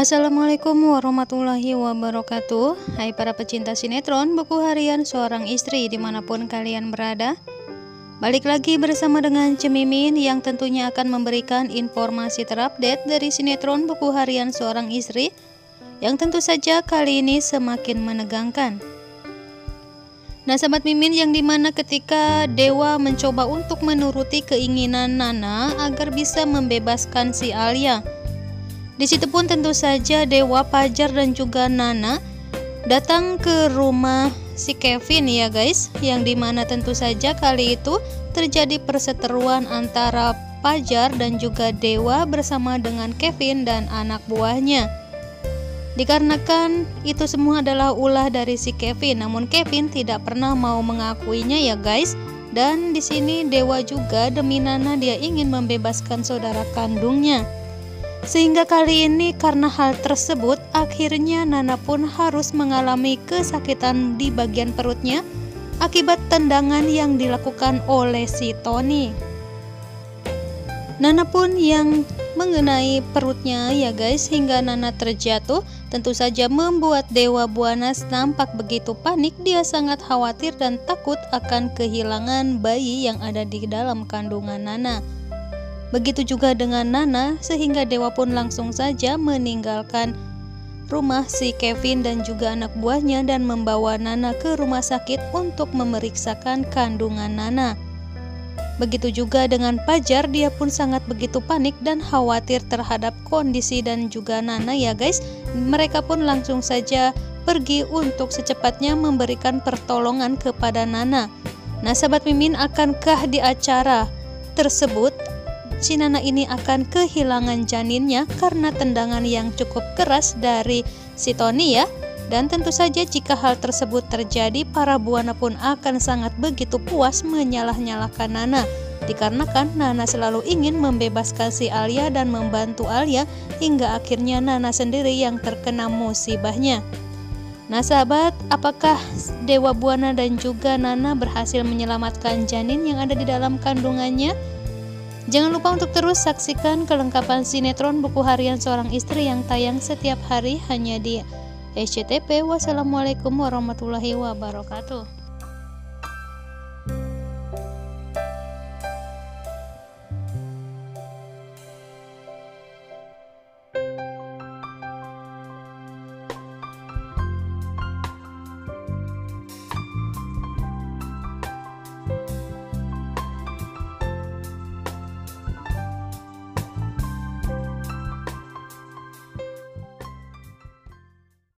Assalamualaikum warahmatullahi wabarakatuh. Hai para pecinta sinetron Buku Harian Seorang Istri dimanapun kalian berada. Balik lagi bersama dengan Cemimin yang tentunya akan memberikan informasi terupdate dari sinetron Buku Harian Seorang Istri yang tentu saja kali ini semakin menegangkan. Nah sahabat Mimin, yang dimana ketika Dewa mencoba untuk menuruti keinginan Nana agar bisa membebaskan si Alia, di situ pun tentu saja Dewa, Pajar dan juga Nana datang ke rumah si Kevin ya guys, yang dimana tentu saja kali itu terjadi perseteruan antara Pajar dan juga Dewa bersama dengan Kevin dan anak buahnya. Dikarenakan itu semua adalah ulah dari si Kevin, namun Kevin tidak pernah mau mengakuinya ya guys. Dan di sini Dewa juga demi Nana dia ingin membebaskan saudara kandungnya. Sehingga kali ini karena hal tersebut akhirnya Nana pun harus mengalami kesakitan di bagian perutnya akibat tendangan yang dilakukan oleh si Tony. Nana pun yang mengenai perutnya ya guys, hingga Nana terjatuh, tentu saja membuat Dewa Buanas nampak begitu panik. Dia sangat khawatir dan takut akan kehilangan bayi yang ada di dalam kandungan Nana. Begitu juga dengan Nana, sehingga Dewa pun langsung saja meninggalkan rumah si Kevin dan juga anak buahnya dan membawa Nana ke rumah sakit untuk memeriksakan kandungan Nana. Begitu juga dengan Pajar, dia pun sangat begitu panik dan khawatir terhadap kondisi dan juga Nana ya guys. Mereka pun langsung saja pergi untuk secepatnya memberikan pertolongan kepada Nana. Nah sahabat Mimin, akankah di acara tersebut si Nana ini akan kehilangan janinnya karena tendangan yang cukup keras dari si Tony ya? Dan tentu saja jika hal tersebut terjadi, para buana pun akan sangat begitu puas menyalah-nyalahkan Nana, dikarenakan Nana selalu ingin membebaskan si Alia dan membantu Alia, hingga akhirnya Nana sendiri yang terkena musibahnya. Nah sahabat, apakah Dewa Buana dan juga Nana berhasil menyelamatkan janin yang ada di dalam kandungannya? Jangan lupa untuk terus saksikan kelengkapan sinetron Buku Harian Seorang Istri yang tayang setiap hari hanya di SCTV. Wassalamualaikum warahmatullahi wabarakatuh.